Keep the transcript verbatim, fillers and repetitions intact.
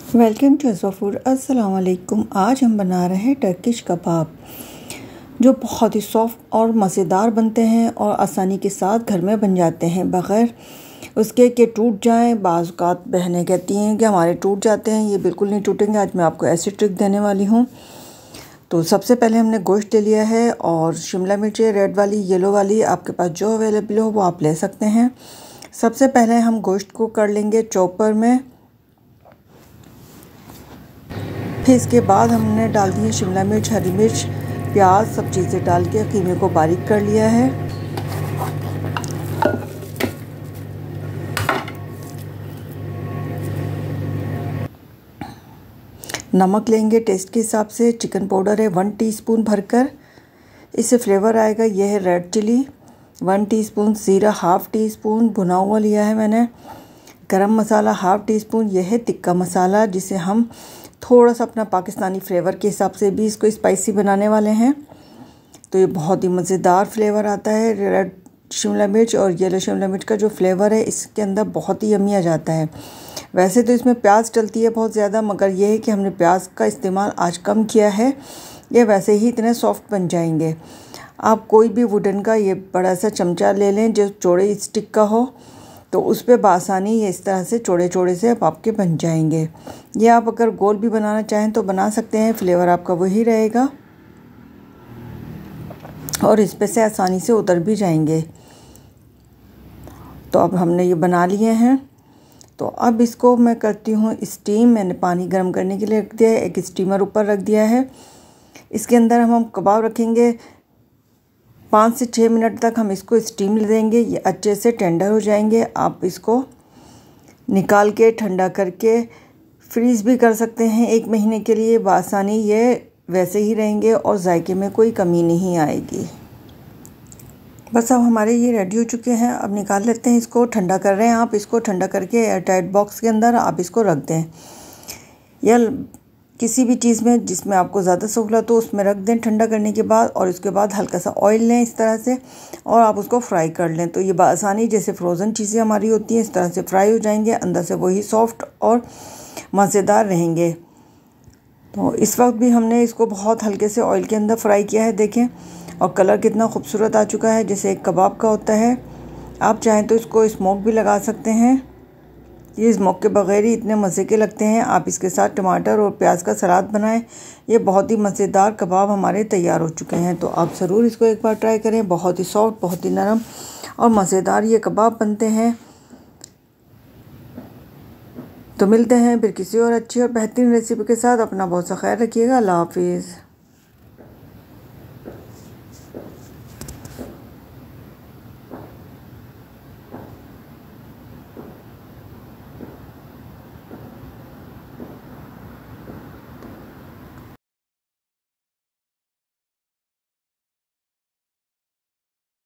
Welcome to अज़वा food. अस्सलाम वालेकुम। आज हम बना रहे हैं टर्किश कबाब, जो बहुत ही सॉफ्ट और मज़ेदार बनते हैं और आसानी के साथ घर में बन जाते हैं बग़ैर उसके कि टूट जाएं। बाज़ औक़ात बहनें कहती हैं कि हमारे टूट जाते हैं, ये बिल्कुल नहीं टूटेंगे। आज मैं आपको ऐसी ट्रिक देने वाली हूँ। तो सबसे पहले हमने गोश्त ले लिया है और शिमला मिर्च रेड वाली, येलो वाली, आपके पास जो अवेलेबल हो वो आप ले सकते हैं। सबसे पहले हम गोश्त को कर लेंगे चॉपर में। फिर इसके बाद हमने डाल दिए शिमला मिर्च, हरी मिर्च, प्याज, सब चीज़ें डाल के कीमे को बारीक कर लिया है। नमक लेंगे टेस्ट के हिसाब से। चिकन पाउडर है वन टीस्पून भरकर, इससे फ्लेवर आएगा। यह है रेड चिली वन टीस्पून, ज़ीरा हाफ़ टी स्पून भुना हुआ लिया है मैंने। गरम मसाला हाफ़ टी स्पून, यह है तिक्का मसाला, जिसे हम थोड़ा सा अपना पाकिस्तानी फ्लेवर के हिसाब से भी इसको स्पाइसी बनाने वाले हैं। तो ये बहुत ही मज़ेदार फ्लेवर आता है। रेड शिमला मिर्च और येलो शिमला मिर्च का जो फ्लेवर है इसके अंदर बहुत ही यम्मी आ जाता है। वैसे तो इसमें प्याज डलती है बहुत ज़्यादा, मगर यह है कि हमने प्याज का इस्तेमाल आज कम किया है। ये वैसे ही इतने सॉफ्ट बन जाएंगे। आप कोई भी वुडन का ये बड़ा सा चमचा ले लें जो चौड़े स्टिक का हो, तो उस पर बासानी ये इस तरह से चौड़े चौड़े से आप आपके बन जाएंगे। ये आप अगर गोल भी बनाना चाहें तो बना सकते हैं, फ्लेवर आपका वही रहेगा और इस पे से आसानी से उतर भी जाएंगे। तो अब हमने ये बना लिए हैं। तो अब इसको मैं करती हूँ स्टीम। मैंने पानी गर्म करने के लिए रख दिया है, एक स्टीमर ऊपर रख दिया है। इसके अंदर हम हम कबाब रखेंगे। पाँच से छः मिनट तक हम इसको स्टीम देंगे, ये अच्छे से टेंडर हो जाएंगे। आप इसको निकाल के ठंडा करके फ्रीज़ भी कर सकते हैं एक महीने के लिए बासानी। ये वैसे ही रहेंगे और जायके में कोई कमी नहीं आएगी। बस अब हमारे ये रेडी हो चुके हैं। अब निकाल लेते हैं इसको। ठंडा कर रहे हैं आप इसको, ठंडा करके एयर टाइट बॉक्स के अंदर आप इसको रख दें, या किसी भी चीज़ में जिसमें आपको ज़्यादा सहूलत हो उसमें रख दें ठंडा करने के बाद। और इसके बाद हल्का सा ऑयल लें इस तरह से और आप उसको फ्राई कर लें। तो ये आसानी जैसे फ्रोज़न चीज़ें हमारी होती हैं इस तरह से फ्राई हो जाएंगे, अंदर से वही सॉफ्ट और मज़ेदार रहेंगे। तो इस वक्त भी हमने इसको बहुत हल्के से ऑयल के अंदर फ्राई किया है, देखें, और कलर कितना खूबसूरत आ चुका है जैसे एक कबाब का होता है। आप चाहें तो इसको स्मोक भी लगा सकते हैं। ये स्मोक के बगैर ही इतने मज़े के लगते हैं। आप इसके साथ टमाटर और प्याज का सलाद बनाएं। ये बहुत ही मज़ेदार कबाब हमारे तैयार हो चुके हैं। तो आप ज़रूर इसको एक बार ट्राई करें। बहुत ही सॉफ्ट, बहुत ही नरम और मज़ेदार ये कबाब बनते हैं। तो मिलते हैं फिर किसी और अच्छी और बेहतरीन रेसिपी के साथ। अपना बहुत सा ख्याल रखिएगा। अल्लाह हाफिज़।